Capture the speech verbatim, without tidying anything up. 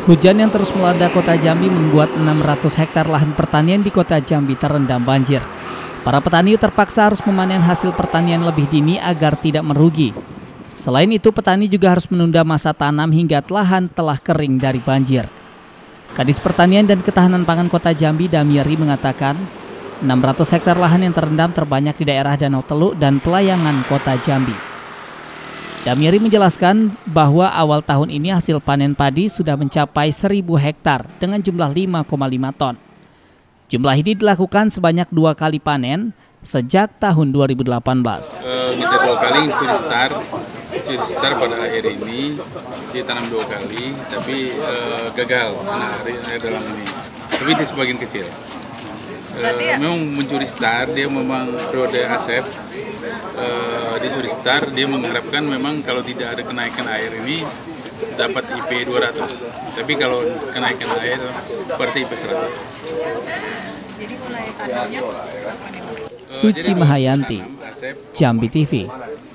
Hujan yang terus melanda kota Jambi membuat enam ratus hektar lahan pertanian di kota Jambi terendam banjir. Para petani terpaksa harus memanen hasil pertanian lebih dini agar tidak merugi. Selain itu, petani juga harus menunda masa tanam hingga lahan telah kering dari banjir. Kadis Pertanian dan Ketahanan Pangan Kota Jambi, Damieri, mengatakan enam ratus hektar lahan yang terendam terbanyak di daerah Danau Teluk dan Pelayangan Kota Jambi. Damieri menjelaskan bahwa awal tahun ini hasil panen padi sudah mencapai seribu hektar dengan jumlah lima koma lima ton. Jumlah ini dilakukan sebanyak dua kali panen sejak tahun dua ribu delapan belas. Uh, kita dua kali curi star, curi star pada akhir ini ditanam dua kali, tapi uh, gagal nah, air dalam ini. Tapi di sebagian kecil. Uh, memang mencuri star, dia memang periode asep. Uh, di curi star, dia mengharapkan memang kalau tidak ada kenaikan air ini dapat I P dua ratus. Tapi kalau kenaikan air berarti I P seratus. Jadi mulai tanamnya kapan itu? Suci Mahayanti, Jambi T V.